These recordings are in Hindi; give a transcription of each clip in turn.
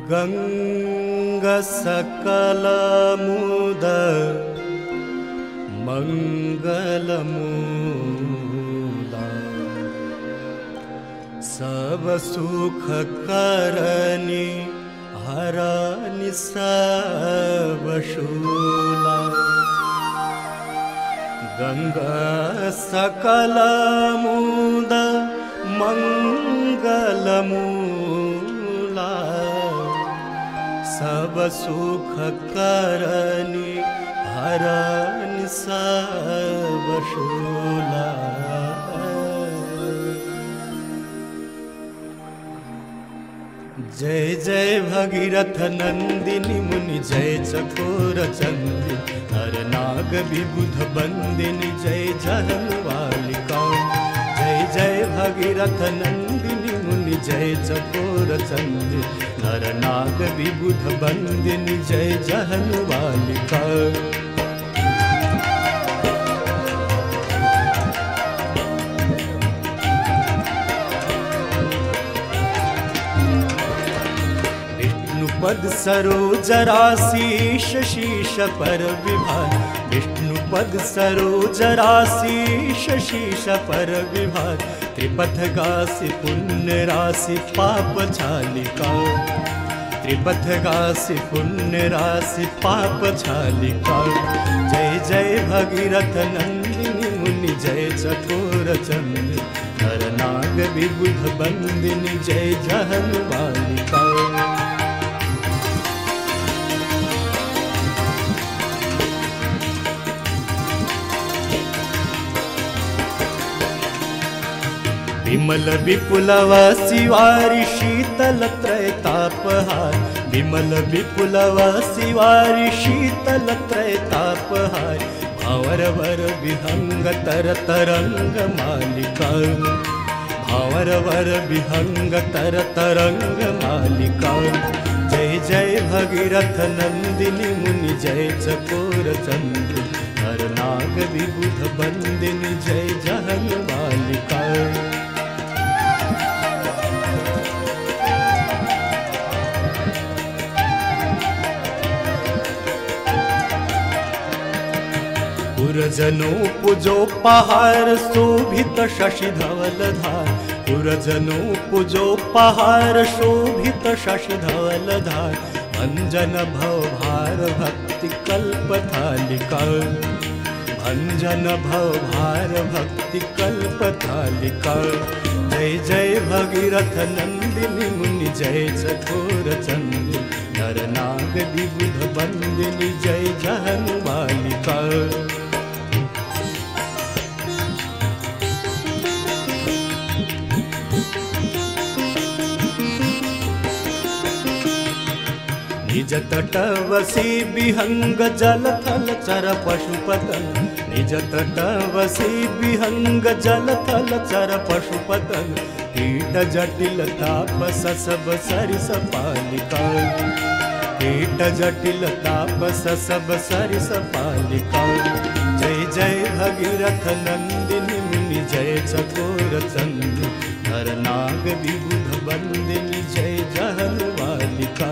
गंगा सकलमुद मंगलमूला सब सुख करनी हरनि सब शूला। गंगा सकलमुद मंगलमूला सब सुख करनी हरनि सब शूला। जय जय भगीरथ नंदिनी मुनि जय चकोर चंदिनी नर नाग विबुध बंदिनी जय जहन्वालिका। जय जय भगीरथ नंदिनी मुनि जय चकोर चंदिनी नर नाग विबुध बंदिनी जय जहन्वालिका। पद सरोज राशीष शीश पर विभार विष्णु पद सरोज राशीष शीश पर विभार। त्रिपथ गासी पुण्य राशि पाप छालिका। त्रिपथ गासी पुण्य राशि पाप छालिका। जय जय भगीरथ नंदिनी मुनि जय चकोर चंदिनी नर नाग विबुध बंदिनी जय जहन्वालिका। विमल विपुलव शिवारि शीतल त्रैतापहार। विमल विपुलव शिवारि शीतल त्रैतापहार। भंवर वर विहंग तर तरंग मालिका। भंवर वर विहंग तर तरंग मालिका। जय जय भगीरथ नंदिनी मुनि जय चकोर चंदिनी नर नाग विबुध बंदिनी जय जहन्वालिका। पुरजनो पुजो पहाड़ शोभित शशि धवल धार। पुरजनो पुजो पहाड़ शोभित शशि धवल धार। भंजन भव भार भक्ति कल्प थालिका। भंजन भव भार भक्ति कल्प थालिका। जय जय भगीरथ नंदिनी मुनि जय चकोर चंदिनी नर नाग विबुध बंदिनी जय जहन्वालिका। निज तटवसी विहंग जल थल चर पशुपतन। निज तटवसी विहंग जल थल चर पशुपतन। कीट जटिल तापस सब सरिस पालिका। कीट जटिल तापस सब सरिस पालिका। जय जय भगीरथ नंदिनी मुनि जय चकोर चंदिनी नर नाग विबुध बंदिनी जय जहन्वालिका।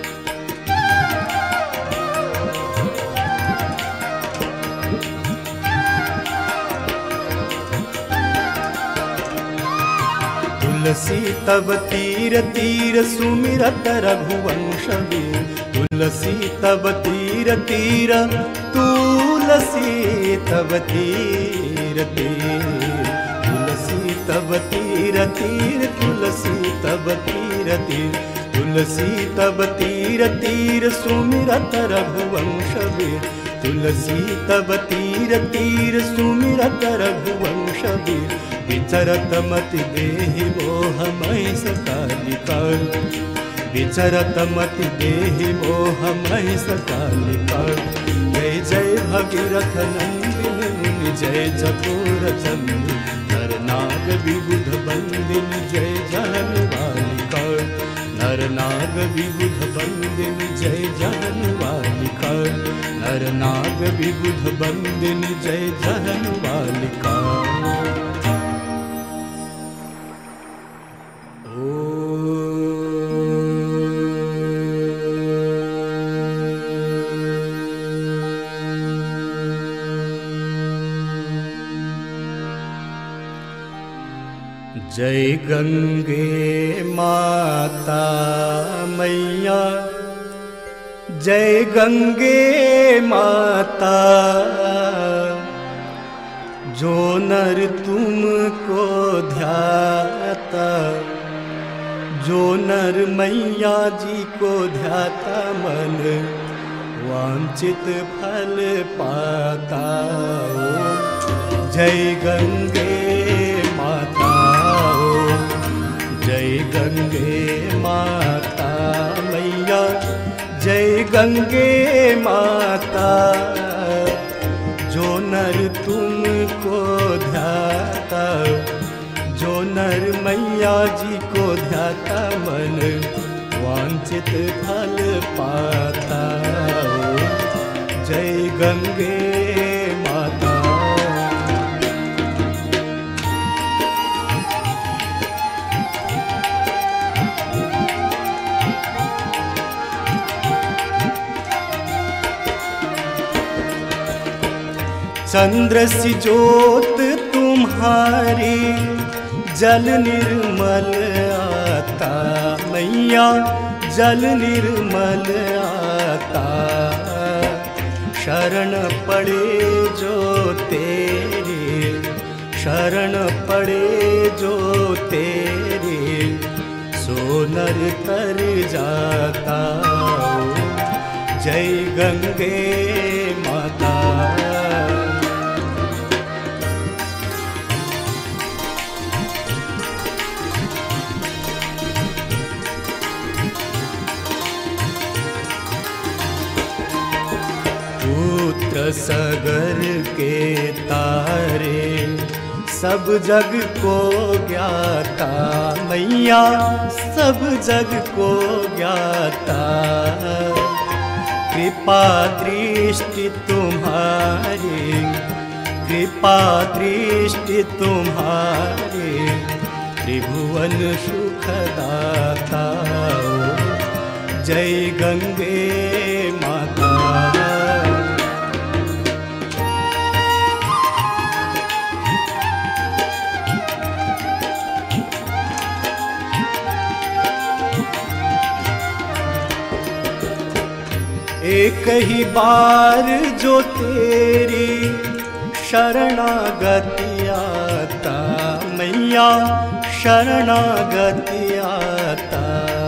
तुलसी तब तीर तीर सुमिरत रघुवंश वीर। तुलसी तब तीर तीर तुलसी तब तीर तीर। तुलसी तब तीर तीर तुलसी तब तीर तीर। तुलसी तब तीर तीर सुमिरत रघुवंश वीर। तुलसी तब तीर तीर सुमिरत रघुवंश वीर। विचरत मति देहि मोह महिष कालिका। विचरत मति देहि मोह महिष कालिका। जय जय भगीरथ नंदिनी मुनि जय चकोर चंदिनी नर नाग विबुध बंदिनी जय जहन्वालिका। नर नाग विबुध बंदिनी जय जहन्वालिका। नर नाग विबुध बंदिनी जय जहन्वालिका। जय गंगे माता मैया, जय गंगे माता। जो नर तुमको ध्याता, जो नर मैया जी को ध्याता, मन वांछित फल पाता। जय गंगे माता, जय गंगे माता मैया, जय गंगे माता। जो नर तुमको ध्याता, जो नर मैया जी को ध्याता, मन वांछित फल पाता। जय गंगे माता। चंद्र सी जोत तुम्हारी, जल निर्मल आता मैया, जल निर्मल आता। शरण पड़े जो तेरे, शरण पड़े जो तेरे, सो नर तर जाता। जय गंगे माता। पुत्र सगर के तारे, सब जग को ज्ञाता मैया, सब जग को ज्ञाता। कृपा दृष्टि तुम्हारी, कृपा दृष्टि तुम्हारी, त्रिभुवन सुखदाता। जय गंगे माता। एक ही बार जो तेरी शरणागति आता मैया, शरणागति आता।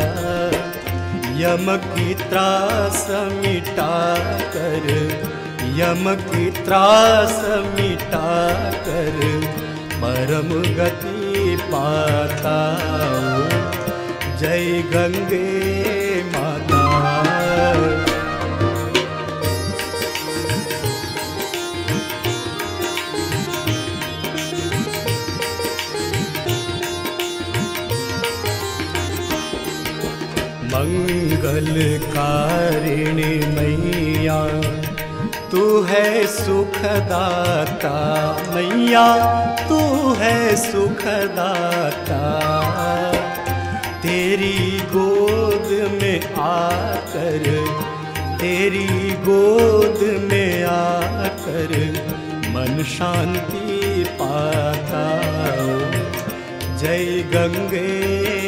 यम की त्रास मिटा कर, यम की त्रास मिटा कर, परम गति पाता। जय गंगे माता। मंगलकारिणी मैया, तू है सुखदाता मैया, तू है सुखदाता। तेरी गोद में आकर, तेरी गोद में आकर, मन शांति पाता। जय गंगे